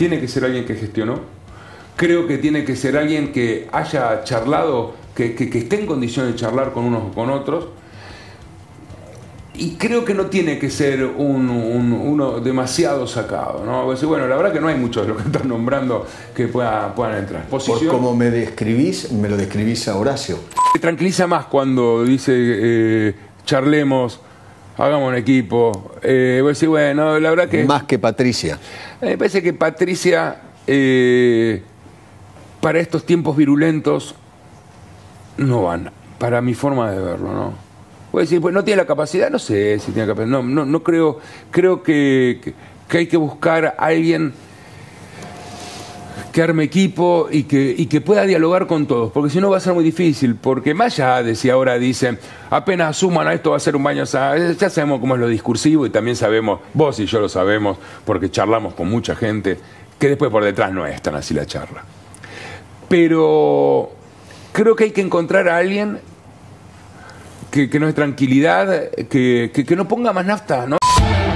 tiene que ser alguien que gestionó, creo que tiene que ser alguien que haya charlado, que esté en condiciones de charlar con unos o con otros, y creo que no tiene que ser uno demasiado sacado, ¿no? Bueno, la verdad que no hay muchos de los que están nombrando que puedan entrar. Por como me lo describís a Horacio. Me tranquiliza más cuando dice charlemos, hagamos un equipo. Bueno, la verdad que... Más que Patricia. Me parece que Patricia, para estos tiempos virulentos, no van, para mi forma de verlo, ¿no? Voy a decir, pues no tiene la capacidad, no sé si tiene capacidad, no creo que hay que buscar a alguien que arme equipo y que pueda dialogar con todos, porque si no va a ser muy difícil, porque más allá de si ahora dicen, apenas asuman a esto va a ser un baño, ya sabemos cómo es lo discursivo y también sabemos, vos y yo lo sabemos, porque charlamos con mucha gente, que después por detrás no es tan así la charla. Pero creo que hay que encontrar a alguien que nos dé tranquilidad, que no ponga más nafta, ¿no?